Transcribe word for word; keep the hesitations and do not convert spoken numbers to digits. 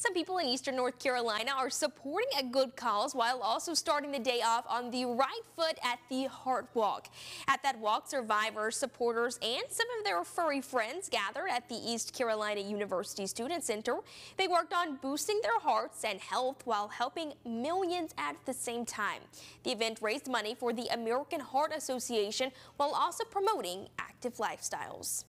Some people in eastern North Carolina are supporting a good cause while also starting the day off on the right foot at the Heart Walk. At that walk, survivors, supporters, and some of their furry friends gathered at the East Carolina University Student Center. They worked on boosting their hearts and health while helping millions at the same time. The event raised money for the American Heart Association while also promoting active lifestyles.